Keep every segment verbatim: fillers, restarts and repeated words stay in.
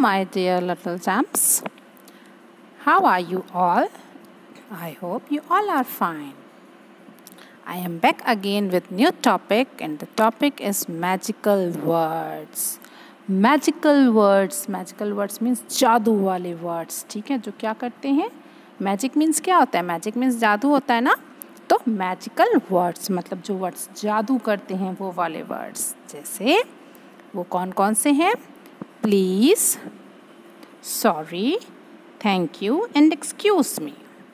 my dear little champs. How are you all? I hope you all are fine. I am back again with new topic and the topic is magical words. Magical words, magical words means जादू वाले words, ठीक है, जो क्या करते हैं? Magic means क्या होता है? Magic means जादू होता है ना? तो magical words मतलब जो words जादू करते हैं वो वाले words. जैसे वो कौन कौन से हैं? Please, sorry, thank you and excuse me.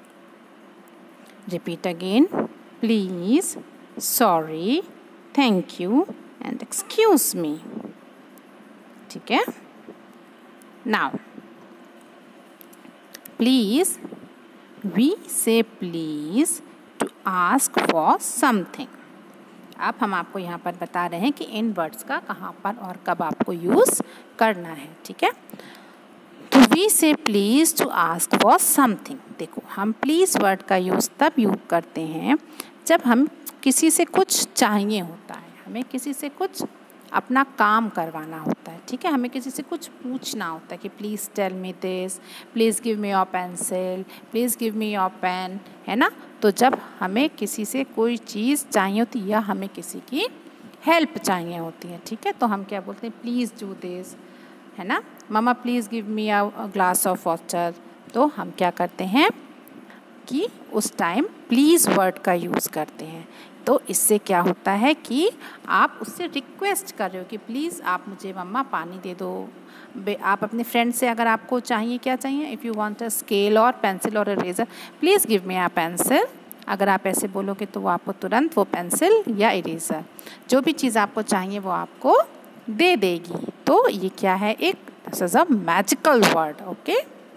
Repeat again. Please, sorry, thank you and excuse me. ठीक है? Now, please, we say please to ask for something. अब हम आपको यहाँ पर बता रहे हैं कि इन वर्ड्स का कहाँ पर और कब आपको यूज़ करना है, ठीक है? तो we say please to ask for something. देखो, हम प्लीज़ वर्ड का यूज़ तब यूज़ करते हैं जब हम किसी से कुछ चाहिए होता है, हमें किसी से कुछ अपना काम करवाना होता है, ठीक है? हमें किसी से कुछ पूछना होता है कि please tell me this, please give me your pencil, please give me your pen, है ना? तो जब हमें किसी से कोई चीज़ चाहिए होती है या हमें किसी की हेल्प चाहिए होती है, ठीक है, तो हम क्या बोलते हैं? प्लीज़ डू दिस, है ना? Mama please give me a glass of water. तो हम क्या करते हैं कि उस टाइम प्लीज़ वर्ड का यूज़ करते हैं. तो इससे क्या होता है कि आप उससे रिक्वेस्ट कर रहे हो कि प्लीज़ आप मुझे मम्मा पानी दे दो. आप अपने फ्रेंड से अगर आपको चाहिए, क्या चाहिए? If you want a scale और पेंसिल और eraser, please give me a pencil. अगर आप ऐसे बोलोगे तो वो आपको तुरंत वो पेंसिल या इरेज़र जो भी चीज़ आपको चाहिए वो आपको दे देगी. तो ये क्या है? एक this is a magical word. Okay,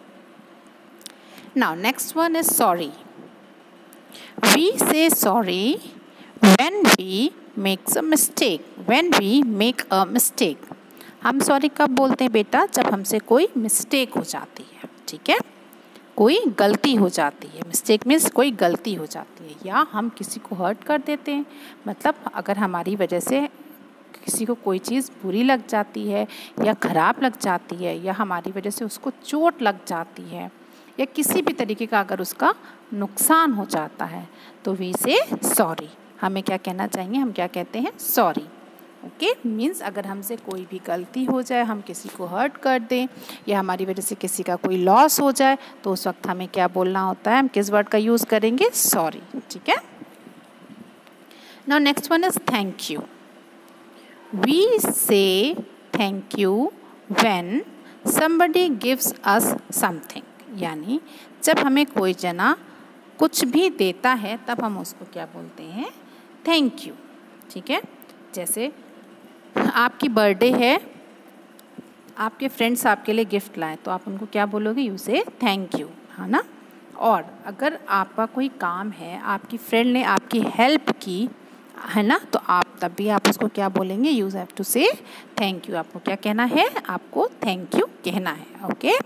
now next one is sorry. We say sorry when we makes a mistake. when we make a mistake. हम सॉरी कब बोलते हैं बेटा? जब हमसे कोई मिस्टेक हो जाती है, ठीक है, कोई गलती हो जाती है. मिस्टेक मीन्स कोई गलती हो जाती है या हम किसी को हर्ट कर देते हैं. मतलब अगर हमारी वजह से किसी को कोई चीज़ बुरी लग जाती है या ख़राब लग जाती है या हमारी वजह से उसको चोट लग जाती है या किसी भी तरीके का अगर उसका नुकसान हो जाता है तो वी से सॉरी. हमें क्या कहना चाहिए? हम क्या कहते हैं? सॉरी. ओके, मीन्स अगर हमसे कोई भी गलती हो जाए, हम किसी को हर्ट कर दें या हमारी वजह से किसी का कोई लॉस हो जाए तो उस वक्त हमें क्या बोलना होता है? हम किस वर्ड का यूज़ करेंगे? सॉरी. ठीक है. Now next one is thank you. We say thank you when somebody gives us something. यानी जब हमें कोई जना कुछ भी देता है तब हम उसको क्या बोलते हैं? Thank you. ठीक है. जैसे आपकी बर्थडे है, आपके फ्रेंड्स आपके लिए गिफ्ट लाए तो आप उनको क्या बोलोगे? यू से थैंक यू, है ना? और अगर आपका कोई काम है, आपकी फ्रेंड ने आपकी हेल्प की, है ना, तो आप तब भी आप उसको क्या बोलेंगे? You have to say thank you. आपको क्या कहना है? आपको थैंक यू कहना है. ओके.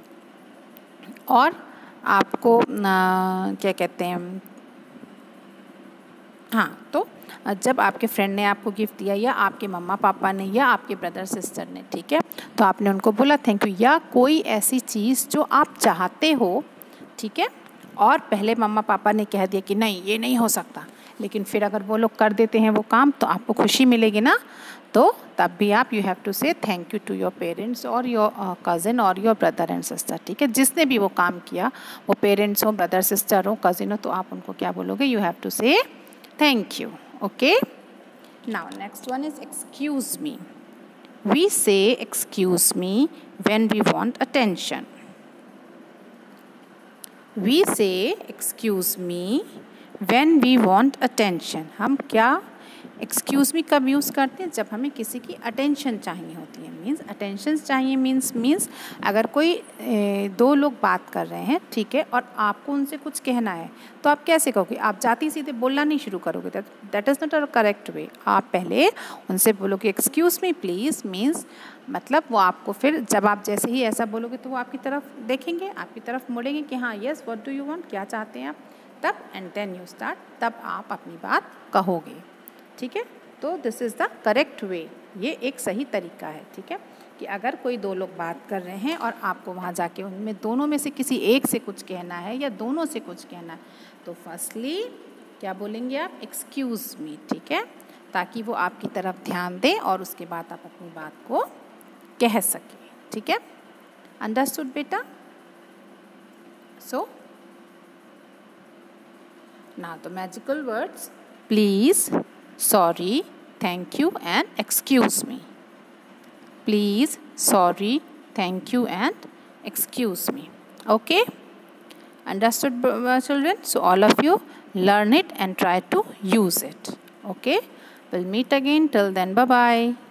और आपको आ, क्या कहते हैं, हाँ, तो जब आपके फ्रेंड ने आपको गिफ्ट दिया या आपके मम्मा पापा ने या आपके ब्रदर सिस्टर ने, ठीक है, तो आपने उनको बोला थैंक यू. या कोई ऐसी चीज़ जो आप चाहते हो, ठीक है, और पहले मम्मा पापा ने कह दिया कि नहीं ये नहीं हो सकता, लेकिन फिर अगर वो लोग कर देते हैं वो काम तो आपको खुशी मिलेगी ना. तो तब भी आप you have to say thank you to your parents और योर कज़िन और योर ब्रदर एंड सिस्टर. ठीक है, जिसने भी वो काम किया, वो पेरेंट्स हो, ब्रदर सिस्टर हो, कज़िन हो, तो आप उनको क्या बोलोगे? You have to say thank you. Okay. Now next one is excuse me. We say excuse me when we want attention. We say excuse me when we want attention. हम क्या excuse me कब use करते हैं? जब हमें किसी की attention चाहिए होती है. मीन्स अटेंशन चाहिए मीन्स मीन्स अगर कोई ए, दो लोग बात कर रहे हैं, ठीक है, और आपको उनसे कुछ कहना है तो आप कैसे कहोगे? आप जाती सीधे बोलना नहीं शुरू करोगे. That is not a correct way. आप पहले उनसे बोलोगे एक्सक्यूज़ मी प्लीज़. मीन्स मतलब वो आपको फिर जब आप जैसे ही ऐसा बोलोगे तो वो आपकी तरफ देखेंगे, आपकी तरफ मुड़ेंगे कि हाँ yes what do you want, क्या चाहते हैं आप, तब एंड देन यू स्टार्ट, तब आप अपनी बात कहोगे. ठीक है. तो this is the correct way. ये एक सही तरीका है. ठीक है. कि अगर कोई दो लोग बात कर रहे हैं और आपको वहाँ जाके उनमें दोनों में से किसी एक से कुछ कहना है या दोनों से कुछ कहना है, तो फर्स्टली क्या बोलेंगे आप? एक्सक्यूज़ मी, ठीक है, ताकि वो आपकी तरफ ध्यान दें और उसके बाद आप अपनी बात को कह सकें, ठीक है। अंडरस्टूड बेटा? सो now the magical words please, sorry, thank you and excuse me. Please, sorry, thank you and excuse me. Okay? Understood, children? So all of you learn it and try to use it. Okay? We'll meet again. Till then, bye bye.